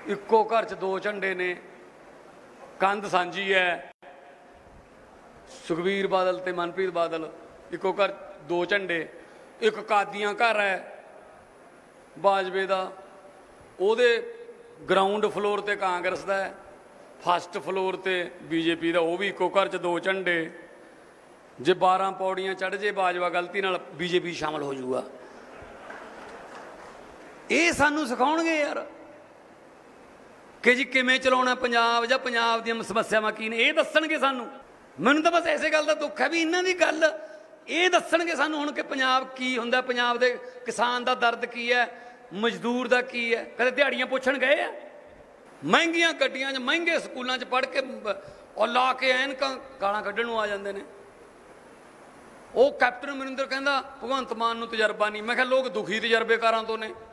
इक्को घर च दो झंडे ने, कंध सांझी है, सुखबीर बादल ते मनप्रीत बादल, इक्को घर दो झंडे। एक कादियां घर है बाजवे का, ਉਹਦੇ ग्राउंड फ्लोर ते कांग्रेस का है, फस्ट फ्लोर ते बीजेपी का, वो भी इक्को घर च दो झंडे। जे 12 पौड़ियां चढ़ जे बाजवा गलती नाल बीजेपी शामिल हो जाऊगा। ये सानू सिखाउणगे यार कि जी किवें चलाउणा पंजाब, जां पंजाब दी समस्यावां की ने, ये दस्सणगे सानू। मैनूं तां बस इसे गल दा दुख है भी इन्हां दी गल ये दस्सणगे सानू हुण कि पंजाब की हुंदा, पंजाब दे किसान दा दर्द की है, मजदूर दा की है। कदे दिहाड़ियां पुछण गए आ? महंगियां गड्डियां च, महंगे स्कूलों च पढ़ के और ला के ऐनकां गालां कड्ढण नूं आ जांदे ने। ਉਹ कैप्टन अमरिंदर कहता भगवंत मान नूं तजर्बा नहीं। मैं कहा लोग दुखी तजर्बेकारां तो ने।